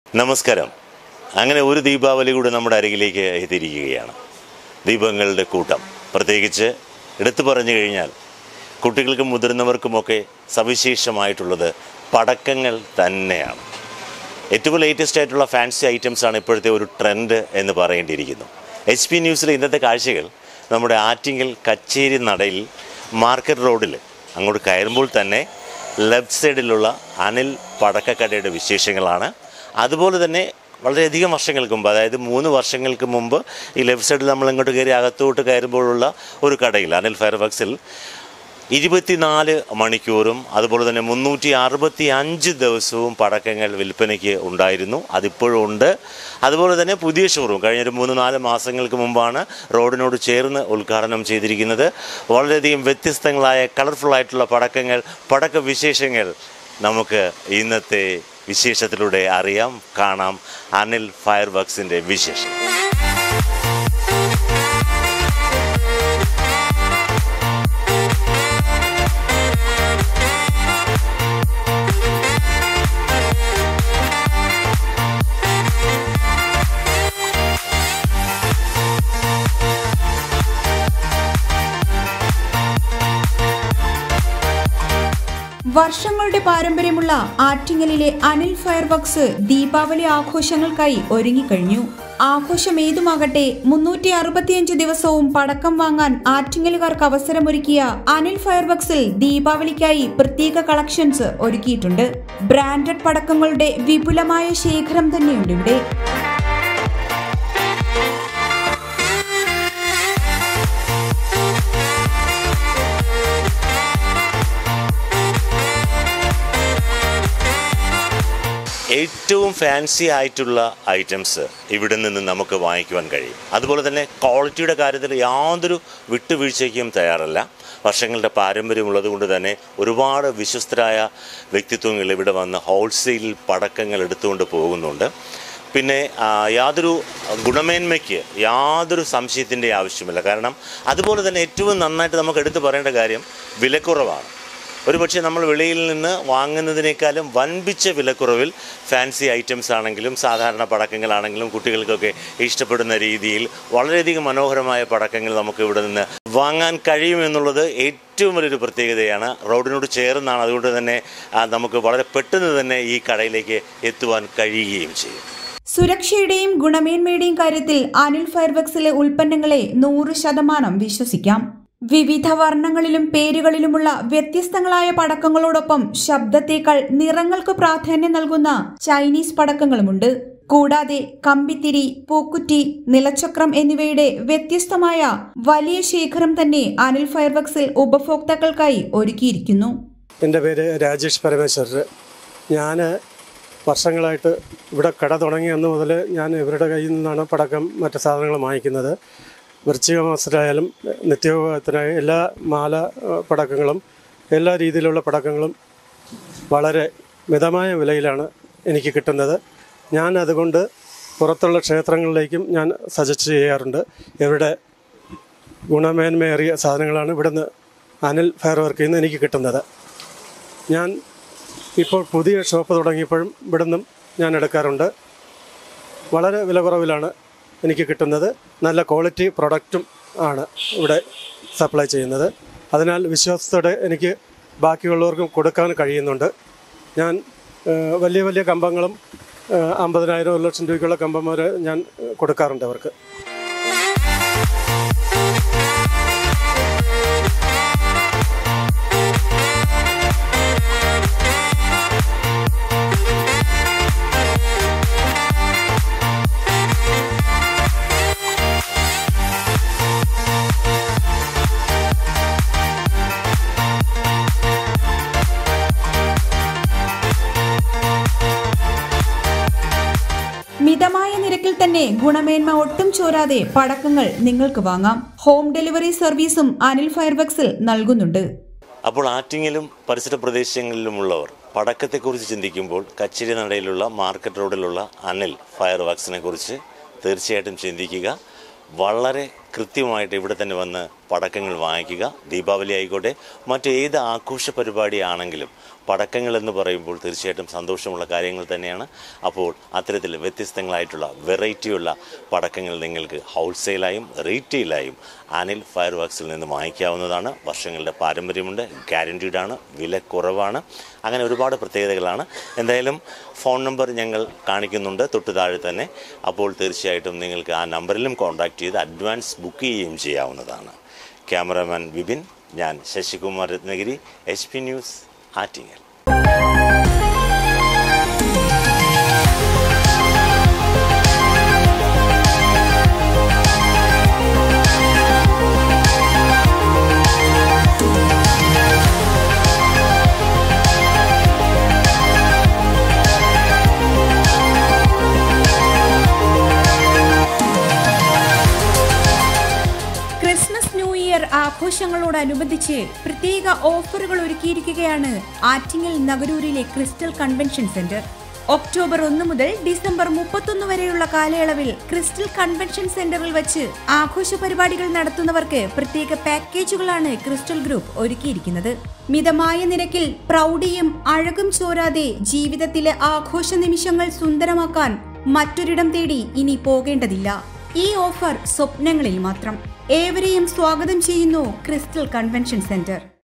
നമസ്കാരം. അങ്ങനെ ഒരു ദീപാവലി കൂടെ നമ്മുടെ അരികിലേക്ക് എത്തിയിരിക്കുകയാണ്. ദീപങ്ങളുടെ കൂട്ടം. പ്രത്യേകിച്ച് എടുത്തു പറഞ്ഞു കഴിഞ്ഞാൽ കുട്ടികൾക്കും മുതിർന്നവർക്കുമൊക്കെ സവിശേഷമായിട്ടുള്ളത് പടക്കങ്ങൾ തന്നെയാണ്. ഏറ്റവും ലേറ്റസ്റ്റ് ആയിട്ടുള്ള ഫാൻസി ഐറ്റംസാണ് ഇപ്പോഴത്തെ ഒരു ട്രെൻഡ് എന്ന് പറയേണ്ടിയിരിക്കുന്നു. HP ന്യൂസിലെ ഇന്നത്തെ കാഴ്ചകൾ നമ്മുടെ ആറ്റിങ്ങൽ കച്ചേരി നടയിൽ മാർക്കറ്റ് റോഡിൽ അങ്ങോട്ട് കയറുമ്പോൾ തന്നെ ലെഫ്റ്റ് സൈഡിലുള്ള അനിൽ പടക്കക്കടയുടെ വിശേഷങ്ങളാണ്. അതുപോലെ തന്നെ വളരെയധികം വർഷങ്ങൾക്ക് മുമ്പ്, അതായത് 3 വർഷങ്ങൾക്ക് മുമ്പ് ഈ ലെഫ്റ്റ് സൈഡിൽ നമ്മൾ ഇങ്ങോട്ട് കയറി അകത്തോട്ട് കയറുമ്പോഴുള്ള ഒരു കടയിൽ അനിൽ ഫയർ വർക്സിൽ 24 മണിക്കൂറും അതുപോലെ തന്നെ 365 ദിവസവും പടക്കങ്ങൾ വിൽപ്പനയ്ക്ക് ഉണ്ടായിരുന്നു. അതിപ്പോഴും ഉണ്ട്. അതുപോലെ തന്നെ പുതിയ ഷോറൂം കഴിഞ്ഞൊരു 3-4 മാസങ്ങൾക്ക് മുമ്പാണ് റോഡിനോട് ചേർന്ന് ഉദ്ഘാടനം ചെയ്തിരിക്കുന്നത്. വളരെയധികം വ്യത്യസ്തങ്ങളായ കളർഫുള്ളായിട്ടുള്ള പടക്ക വിശേഷങ്ങൾ നമുക്ക് ഇന്നത്തെ വിശേഷത്തിലൂടെ അറിയാം, കാണാം. അനിൽ ഫയർ വർക്സിൻ്റെ വിശേഷം. വർഷങ്ങളുടെ പാരമ്പര്യമുള്ള ആറ്റിങ്ങലിലെ അനിൽ ഫയർ വർക്സ് ദീപാവലി ആഘോഷങ്ങൾക്കായി ഒരുങ്ങിക്കഴിഞ്ഞു. ആഘോഷം ഏതുമാകട്ടെ 365 ദിവസവും പടക്കം വാങ്ങാൻ ആറ്റിങ്ങലുകാർക്ക് അവസരമൊരുക്കിയ അനിൽ ഫയർ വർക്സിൽ ദീപാവലിക്കായി പ്രത്യേക കളക്ഷൻസ് ഒരുക്കിയിട്ടുണ്ട്. ബ്രാൻഡഡ് പടക്കങ്ങളുടെ വിപുലമായ ശേഖരം തന്നെയുണ്ട് ഇവിടെ. ഏറ്റവും ഫാൻസി ആയിട്ടുള്ള ഐറ്റംസ് ഇവിടെ നിന്ന് നമുക്ക് വാങ്ങിക്കുവാൻ കഴിയും. അതുപോലെ തന്നെ ക്വാളിറ്റിയുടെ കാര്യത്തിൽ യാതൊരു വിട്ടുവീഴ്ചയ്ക്കും തയ്യാറല്ല. വർഷങ്ങളുടെ പാരമ്പര്യമുള്ളത് കൊണ്ട് തന്നെ ഒരുപാട് വിശ്വസ്തരായ വ്യക്തിത്വങ്ങൾ ഇവിടെ വന്ന് ഹോൾസെയിലിൽ പടക്കങ്ങൾ എടുത്തുകൊണ്ട് പോകുന്നുണ്ട്. പിന്നെ യാതൊരു ഗുണമേന്മയ്ക്ക് യാതൊരു സംശയത്തിൻ്റെ ആവശ്യമില്ല. കാരണം അതുപോലെ തന്നെ ഏറ്റവും നന്നായിട്ട് നമുക്ക് എടുത്തു പറയേണ്ട കാര്യം വിലക്കുറവാണ്. ഒരുപക്ഷെ നമ്മൾ വെളിയിൽ നിന്ന് വാങ്ങുന്നതിനേക്കാളും വൻപിച്ച വിലക്കുറവിൽ ഫാൻസി ഐറ്റംസ് ആണെങ്കിലും സാധാരണ പടക്കങ്ങളാണെങ്കിലും കുട്ടികൾക്കൊക്കെ ഇഷ്ടപ്പെടുന്ന രീതിയിൽ വളരെയധികം മനോഹരമായ പടക്കങ്ങൾ നമുക്ക് ഇവിടെ നിന്ന് വാങ്ങാൻ കഴിയുമെന്നുള്ളത് ഏറ്റവും വലിയൊരു പ്രത്യേകതയാണ്. റോഡിനോട് ചേർന്നാണ്. അതുകൊണ്ട് തന്നെ നമുക്ക് വളരെ പെട്ടെന്ന് തന്നെ ഈ കടയിലേക്ക് എത്തുവാൻ കഴിയുകയും ചെയ്യും. സുരക്ഷയുടെയും ഗുണമേന്മയുടെയും കാര്യത്തിൽ അനിൽ ഫയർ വർക്സിലെ ഉൽപ്പന്നങ്ങളെ 100% വിശ്വസിക്കാം. വിവിധ വർണ്ണങ്ങളിലും പേരുകളിലുമുള്ള വ്യത്യസ്തങ്ങളായ പടക്കങ്ങളോടൊപ്പം ശബ്ദത്തേക്കാൾ നിറങ്ങൾക്ക് പ്രാധാന്യം നൽകുന്ന ചൈനീസ് പടക്കങ്ങളുമുണ്ട്. കൂടാതെ കമ്പിത്തിരി, പൂക്കുറ്റി, നിലച്ചക്രം എന്നിവയുടെ വ്യത്യസ്തമായ വലിയ ശേഖരം തന്നെ അനിൽ ഫയർ വർക്സിൽ ഉപഭോക്താക്കൾക്കായി ഒരുക്കിയിരിക്കുന്നു. എൻ്റെ പേര് രാജേഷ് പരമേശ്വരൻ. ഞാൻ വർഷങ്ങളായിട്ട് ഇവിടെ കട തുടങ്ങിയ അന്ന് മുതൽ ഞാൻ ഇവരുടെ കയ്യിൽ നിന്നാണ് പടക്കം മറ്റ് സാധനങ്ങൾ വാങ്ങിക്കുന്നത്. വൃശ്ചിക മാസത്തിലായാലും നിത്യോപയോഗത്തിനായ എല്ലാ മാല പടക്കങ്ങളും എല്ലാ രീതിയിലുള്ള പടക്കങ്ങളും വളരെ മിതമായ വിലയിലാണ് എനിക്ക് കിട്ടുന്നത്. ഞാൻ അതുകൊണ്ട് പുറത്തുള്ള ക്ഷേത്രങ്ങളിലേക്കും ഞാൻ സജസ്റ്റ് ചെയ്യാറുണ്ട്. ഇവരുടെ ഗുണമേന്മയേറിയ സാധനങ്ങളാണ് ഇവിടുന്ന് അനിൽ ഫയർ വർക്കിൽ നിന്ന് എനിക്ക് കിട്ടുന്നത്. ഞാൻ ഇപ്പോൾ പുതിയ ഷോപ്പ് തുടങ്ങിയപ്പോഴും ഇവിടുന്നും ഞാൻ എടുക്കാറുണ്ട്. വളരെ വില കുറവിലാണ് എനിക്ക് കിട്ടുന്നത്. നല്ല ക്വാളിറ്റി പ്രൊഡക്റ്റും ആണ് ഇവിടെ സപ്ലൈ ചെയ്യുന്നത്. അതിനാൽ വിശ്വാസത്തോടെ എനിക്ക് ബാക്കിയുള്ളവർക്കും കൊടുക്കാൻ കഴിയുന്നുണ്ട്. ഞാൻ വലിയ വലിയ കമ്പങ്ങളും 50,000 1 ലക്ഷം രൂപയ്ക്കുള്ള കമ്പം വരെ ഞാൻ കൊടുക്കാറുണ്ട് അവർക്ക്. മിതമായ നിരക്കിൽ തന്നെ ഗുണമേന്മ ഒട്ടും ചോരാതെ പടക്കങ്ങൾ നിങ്ങൾക്ക് വാങ്ങാം. ഹോം ഡെലിവറി സർവീസും അനിൽ ഫയർ വർക്സിൽ നൽകുന്നുണ്ട്. അപ്പോൾ ആറ്റിങ്ങലും പരിസര പ്രദേശങ്ങളിലുമുള്ളവർ പടക്കത്തെക്കുറിച്ച് ചിന്തിക്കുമ്പോൾ കച്ചേരി നടയിലുള്ള മാർക്കറ്റ് റോഡിലുള്ള അനിൽ ഫയർ വർക്സിനെ കുറിച്ച് തീർച്ചയായിട്ടും ചിന്തിക്കുക. വളരെ കൃത്യമായിട്ട് ഇവിടെ തന്നെ വന്ന് പടക്കങ്ങൾ വാങ്ങിക്കുക. ദീപാവലി ആയിക്കോട്ടെ, മറ്റേത് ആഘോഷ പരിപാടിയാണെങ്കിലും പടക്കങ്ങൾ എന്ന് പറയുമ്പോൾ തീർച്ചയായിട്ടും സന്തോഷമുള്ള കാര്യങ്ങൾ തന്നെയാണ്. അപ്പോൾ അത്തരത്തിൽ വ്യത്യസ്തങ്ങളായിട്ടുള്ള വെറൈറ്റിയുള്ള പടക്കങ്ങൾ നിങ്ങൾക്ക് ഹോൾസെയിലായും റീറ്റെയിലായും അനിൽ ഫയർ വർക്സിൽ നിന്ന് വാങ്ങിക്കാവുന്നതാണ്. വർഷങ്ങളുടെ പാരമ്പര്യമുണ്ട്, ഗ്യാരൻറ്റീഡാണ്, വില കുറവാണ്, അങ്ങനെ ഒരുപാട് പ്രത്യേകതകളാണ്. എന്തായാലും ഫോൺ നമ്പർ ഞങ്ങൾ കാണിക്കുന്നുണ്ട് തൊട്ട് താഴെ തന്നെ. അപ്പോൾ തീർച്ചയായിട്ടും നിങ്ങൾക്ക് ആ നമ്പറിലും കോൺടാക്റ്റ് ചെയ്ത് അഡ്വാൻസ് ബുക്ക് ചെയ്യുകയും ചെയ്യാവുന്നതാണ്. ക്യാമറാമാൻ വിപിൻ, ഞാൻ Sasikumar Ratnagiri, HP news, Attingal. Christmas new year ആഘോഷങ്ങളോടനുബന്ധിച്ച് പ്രത്യേക ഓഫറുകൾ ഒരുക്കിയിരിക്കുകയാണ് ആറ്റിങ്ങൽ നഗരൂരിലെ ക്രിസ്റ്റൽ കൺവെൻഷൻ സെന്റർ. ഒക്ടോബർ 1 മുതൽ ഡിസംബർ 31 വരെയുള്ള കാലയളവിൽ ക്രിസ്റ്റൽ കൺവെൻഷൻ സെന്ററിൽ വെച്ച് ആഘോഷ പരിപാടികൾ നടത്തുന്നവർക്ക് പ്രത്യേക പാക്കേജുകളാണ് ക്രിസ്റ്റൽ ഗ്രൂപ്പ് ഒരുക്കിയിരിക്കുന്നത്. മിതമായ നിരക്കിൽ പ്രൗഢിയും അഴകും ചോരാതെ ജീവിതത്തിലെ ആഘോഷ നിമിഷങ്ങൾ സുന്ദരമാക്കാൻ മറ്റൊരിടം തേടി ഇനി പോകേണ്ടതില്ല. ഈ ഓഫർ സ്വപ്നങ്ങളിൽ മാത്രം. ഏവരെയും സ്വാഗതം ചെയ്യുന്നു ക്രിസ്റ്റൽ കൺവെൻഷൻ സെന്റർ.